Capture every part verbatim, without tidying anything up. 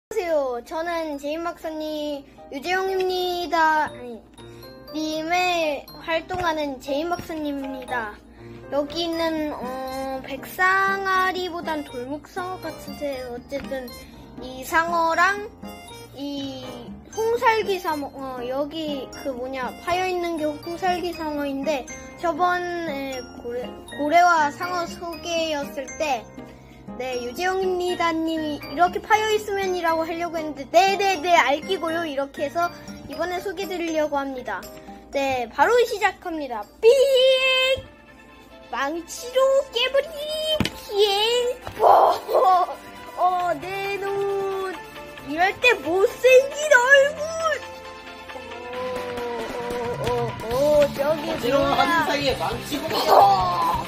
안녕하세요. 저는 제인 박사님 유재용입니다. 아니, 님의 활동하는 제인 박사님입니다. 여기 있는 어, 백상아리보단 돌묵상어 같은데 어쨌든 이 상어랑 이 홍살기 상어 어, 여기 그 뭐냐 파여있는 게 홍살기 상어인데 저번에 고래, 고래와 상어 소개였을 때 네, 유재용입니다 님이 이렇게 파여있으면이라고 하려고 했는데 네네네 알기고요. 이렇게 해서 이번에 소개드리려고 합니다. 네, 바로 시작합니다. 삑! 망치로 깨버리기! 뽀! 어, 내 눈! 이럴 때 못생긴 얼굴! 어, 어, 어, 어, 저기 어지러운 하는 사이에 망치고 어.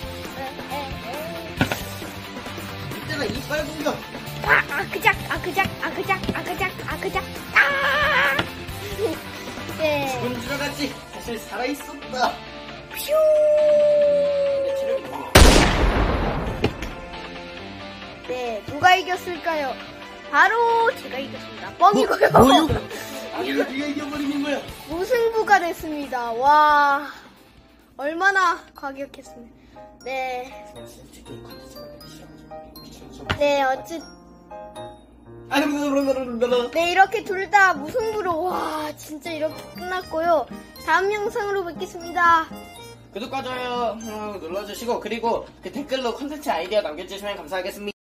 이때가 이빨 공격. 아, 아그작, 아그작, 아그작, 아그작, 아그작, 아! 네. 죽은 줄 알았지. 사실 살아있었다. 퓨! 근데 체력이 뭐야? 네, 누가 이겼을까요? 바로 제가 이겼습니다. 뻥이고요. 뭐, 뭐요? 아니, 네가 이겨버리는 거야. 무승부가 됐습니다. 와, 얼마나 과격했습니다. 네, 네, 어찌, 네, 이렇게 둘 다 무승부로, 와, 진짜 이렇게 끝났고요. 다음 영상으로 뵙겠습니다. 구독과 좋아요 눌러주시고, 그리고 그 댓글로 콘텐츠 아이디어 남겨주시면 감사하겠습니다.